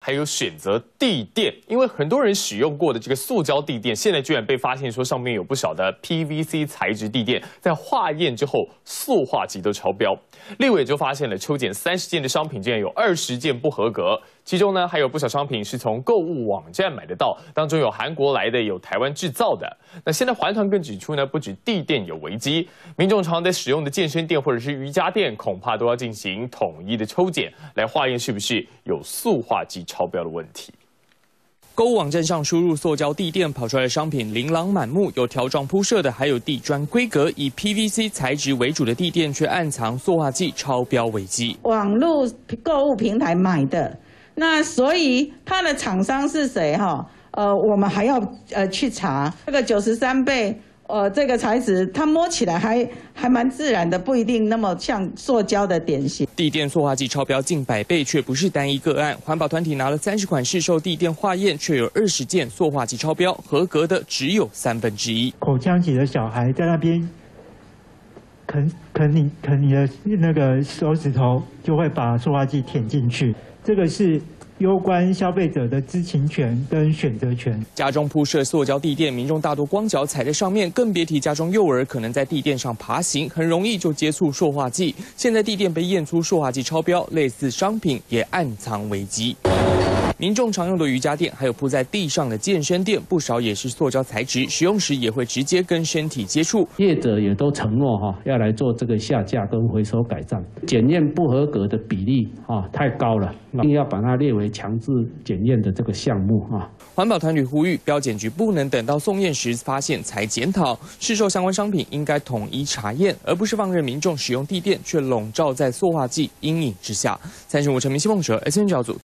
还有选择地垫，因为很多人使用过的这个塑胶地垫，现在居然被发现说上面有不少的 PVC 材质地垫，在化验之后塑化剂都超标。立委就发现了抽检30件的商品，竟然有20件不合格。 其中呢，还有不少商品是从购物网站买得到，当中有韩国来的，有台湾制造的。那现在环团更指出呢，不止地垫有危机，民众常在使用的健身垫或者是瑜伽垫，恐怕都要进行统一的抽检，来化验是不是有塑化剂超标的问题。 购物网站上输入塑胶地垫，跑出来的商品琳琅满目，有条状铺设的，还有地砖规格以 PVC 材质为主的地垫，却暗藏塑化剂超标危机。 网络购物平台买的，那所以它的厂商是谁哈？我们还要去查这个93倍。 这个材质它摸起来还蛮自然的，不一定那么像塑胶的典型。 地垫塑化剂超标近100倍，却不是单一个案。环保团体拿了30款市售地垫化验，却有20件塑化剂超标，合格的只有1/3。 口腔期的小孩在那边啃你的那个手指头，就会把塑化剂舔进去，这个是 攸关消费者的知情权跟选择权。 家中铺设塑胶地垫，民众大多光脚踩在上面，更别提家中幼儿可能在地垫上爬行，很容易就接触塑化剂。现在地垫被验出塑化剂超标，类似商品也暗藏危机。 民众常用的瑜伽垫，还有铺在地上的健身垫，不少也是塑胶材质，使用时也会直接跟身体接触。 业者也都承诺要来做这个下架跟回收改善，检验不合格的比例太高了，一定要把它列为强制检验的这个项目环保团体呼吁，标检局不能等到送验时发现才检讨，市售相关商品应该统一查验，而不是放任民众使用地垫却笼罩在塑化剂阴影之下。35陈明希梦哲 SN 角组。